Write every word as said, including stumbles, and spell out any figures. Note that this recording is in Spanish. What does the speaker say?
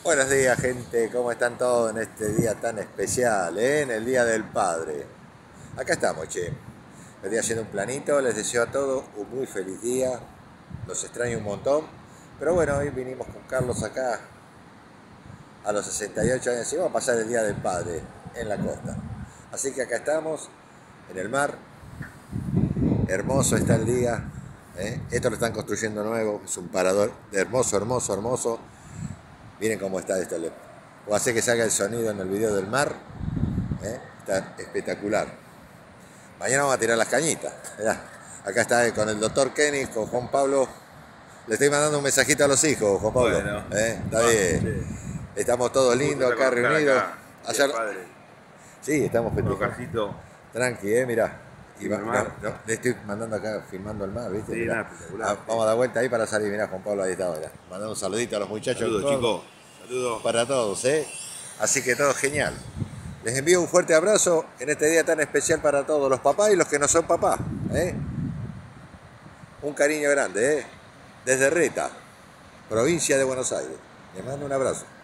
Buenos días, gente, ¿cómo están todos en este día tan especial, eh? En el Día del Padre? Acá estamos, che. Estoy haciendo un planito, les deseo a todos un muy feliz día. Los extraño un montón. Pero bueno, hoy vinimos con Carlos acá a los sesenta y ocho años y vamos a pasar el Día del Padre en la costa. Así que acá estamos, en el mar. Hermoso está el día. ¿eh? Esto lo están construyendo nuevo, es un parador hermoso, hermoso, hermoso. Miren cómo está esto. O hace que salga el sonido en el video del mar. ¿eh? Está espectacular. Mañana vamos a tirar las cañitas. Mirá, acá está con el doctor Kenny, con Juan Pablo. Le estoy mandando un mensajito a los hijos, Juan Pablo. Bueno, ¿eh? Está no, bien. sí. Estamos todos lindos acá reunidos. Acá, Ayer... padre. Sí, estamos festejando. Tranqui, eh, mirá. Y va, el no, no, le estoy mandando acá, filmando el mar, ¿viste? Sí, nada, espectacular. Ah, vamos a dar vuelta ahí para salir. Mirá, Juan Pablo ahí está ahora. Mandando un saludito a los muchachos. Saludos, chicos. Saludos. Para todos, ¿eh? Así que todo genial. Les envío un fuerte abrazo en este día tan especial para todos los papás y los que no son papás, ¿eh? Un cariño grande, ¿eh? Desde Reta, provincia de Buenos Aires. Les mando un abrazo.